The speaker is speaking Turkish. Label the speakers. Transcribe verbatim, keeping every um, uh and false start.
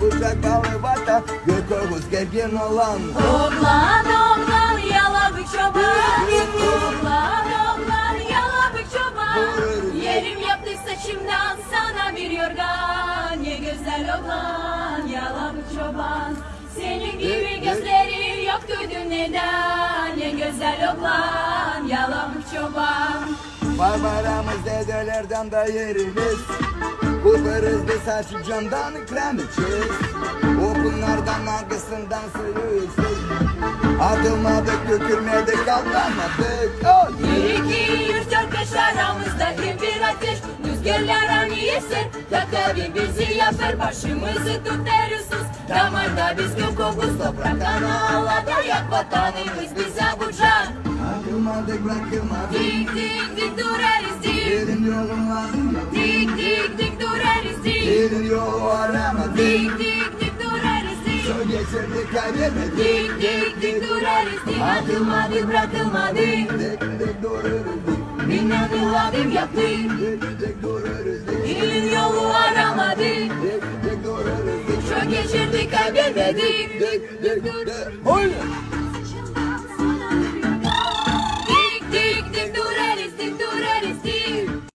Speaker 1: bıçak balı vatan Gökövüz gergin olan
Speaker 2: Oğlan oğlan yalabık çoban Oğlan oğlan yalabık çoban Yerim yaptık saçımdan sana bir yorgan Ye güzel oğlan yalabık çoban Senin gibi gözleri yoktu dünyada Ye güzel oğlan yalabık çoban
Speaker 1: Barbaramız dedelerden da yerimiz Koparız bir saçı camdan krem içiz O bunlardan hangisinden sıyırız Atılmadık, dökülmedik, aldanmadık
Speaker 2: Bir iki yüz dört beş aramızda hep bir ateş Rüzgarlar hani yeser Tabii bizi yapar başımızı tutarız Damarda biz gök kokuz Topraktan ağlarda yak vatanımız bize bucak
Speaker 1: Atılmadık, bırakılmadık
Speaker 2: Dik dik dik durarız dik
Speaker 1: Yerin yolun vardı
Speaker 2: Dik dik dik durarız dik
Speaker 1: Yerin yolu aramadık
Speaker 2: Dik dik dik durarız dik
Speaker 1: Çok geçirdik, kaybetmedik
Speaker 2: Dik dik dik durarız dik Atılmadık, bırakılmadık
Speaker 1: Dik dik dururuz dik
Speaker 2: Binanı vadim yaptık
Speaker 1: Dik dik dururuz dik
Speaker 2: İlin yolu aramadık
Speaker 1: Dik dik dururuz dik
Speaker 2: Çok geçirdik kaybetmedik
Speaker 1: Dik dik dik Oy!